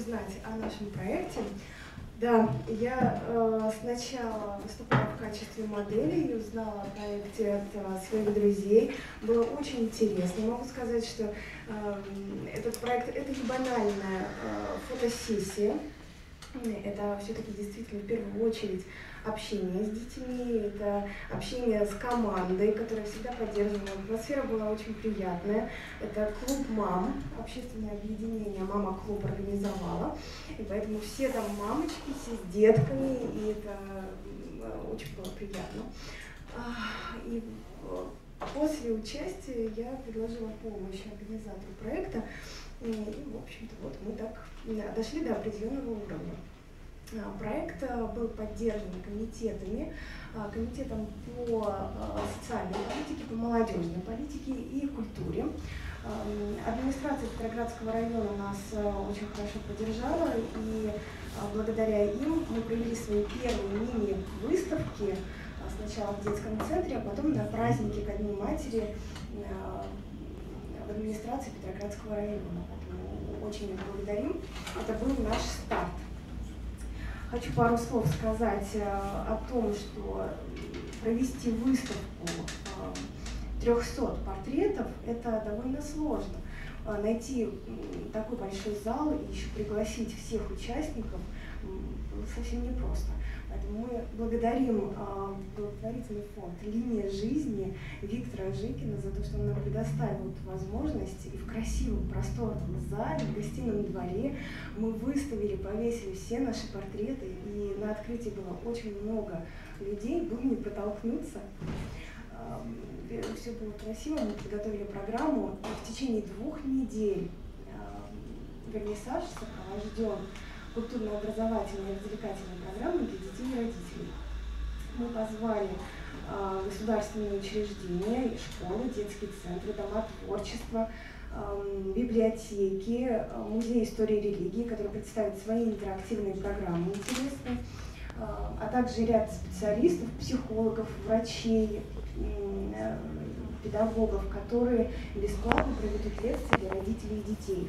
узнать о нашем проекте. Да, я сначала выступала в качестве модели и узнала о проекте от своих друзей. Было очень интересно. Могу сказать, что этот проект — это не банальная фотосессия. Это все-таки действительно в первую очередь общение с детьми, это общение с командой, которая всегда поддерживала. Атмосфера была очень приятная. Это клуб мам, общественное объединение «Мама-клуб» организовала. И поэтому все там мамочки, все с детками, и это очень было приятно. И после участия я предложила помощь организатору проекта. И, в общем-то, вот мы так дошли до определенного уровня. Проект был поддержан комитетами, комитетом по социальной политике, по молодежной политике и культуре. Администрация Петроградского района нас очень хорошо поддержала, и благодаря им мы провели свои первые мини-выставки, сначала в детском центре, а потом на празднике ко Дню матери в администрации Петроградского района. Поэтому очень благодарим. Это был наш старт. Хочу пару слов сказать о том, что провести выставку 300 портретов – это довольно сложно. Найти такой большой зал и еще пригласить всех участников совсем непросто. Поэтому мы благодарим благотворительный фонд «Линия жизни» Виктора Жикина за то, что он нам предоставил эту возможность. И в красивом, просторном зале, в гостином дворе мы выставили, повесили все наши портреты. И на открытии было очень много людей, было не протолкнуться. Все было красиво, мы подготовили программу. И в течение 2 недель вернисаж сопровожден культурно-образовательной и развлекательной программы для детей и родителей. Мы позвали государственные учреждения, школы, детские центры, дома творчества, библиотеки, музей истории и религии, которые представят свои интерактивные программы интересные, а также ряд специалистов, психологов, врачей, педагогов, которые бесплатно проведут лекции для родителей и детей.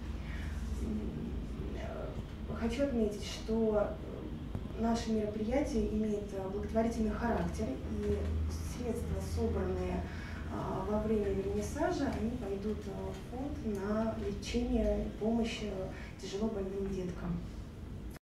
Хочу отметить, что наше мероприятие имеет благотворительный характер, и средства, собранные во время вернисажа, они пойдут в фонд на лечение и помощь тяжело больным деткам.